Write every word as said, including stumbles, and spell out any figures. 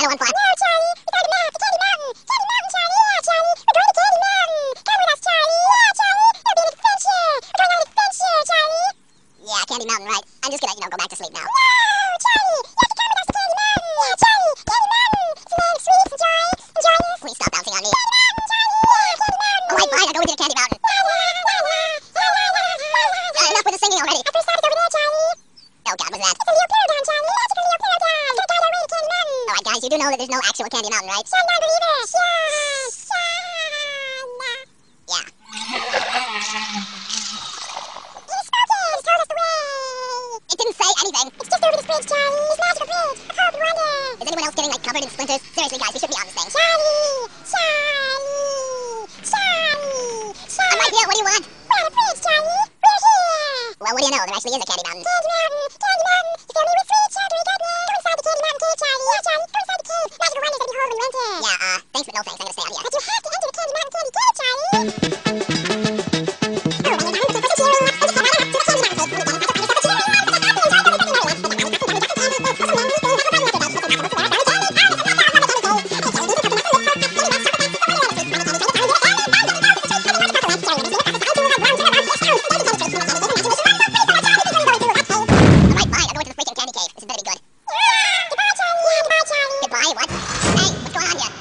don't want fun. No, Charlie. We gotta go to Candy Mountain. Candy Mountain, Charlie. Yeah, Charlie. We're going to Candy Mountain. Come with us, Charlie. Yeah, Charlie. It'll be an adventure. We're going on an adventure, Charlie. Yeah, Candy Mountain, right. I'm just gonna, you know, go back to sleep now. No, Charlie. You have to come with us to Candy Mountain. Yeah, Charlie. Candy Mountain. It's nice, sweet. Enjoy. Enjoy this. Please stop bouncing on me. Candy Mountain, Charlie. Yeah, Candy Mountain. Alright, fine, I'll go with you to Candy Mountain. La, la, la, la, la, la, la, la, la. Uh, enough with the singing already. Our first stop is over there, Charlie. Oh god, what's that? It's a Leo Pleurodon, Charlie. Magical Leo Pleurodon. It's gonna guide our way to Candy Mountain. Alright guys, you do know that there's no actual Candy Mountain, right? Shine, non-believer. Shine, shine. Yeah. He's spoken. He's told us the way. It didn't say anything. It's just over this bridge, Charlie. This magical bridge. A cold wonder. Is anyone else getting, like, covered in splinters? Seriously guys, we should be on this thing. Charlie. Charlie. Charlie. Charlie. I'm right here, what do you want? We're on a bridge, Charlie. We're here. Well, what do you know? There actually is a Candy Mountain. Candy Mountain. Candy Mountain. You fill me with sweet strawberry goodness. Go inside the Candy Mountain cave, Charlie. Yeah, Charlie. Go inside the cave. Magical wonders that behold when you enter. Yeah, uh, thanks but no thanks. I'm gonna stay out here. But you have to enter the Candy Mountain candy cave, Charlie. Alright, fine, I'll go into the freaking candy cave. This is better be good. Goodbye, Charlie. Yeah, goodbye, Charlie. Goodbye, what? Hey, what's going on here?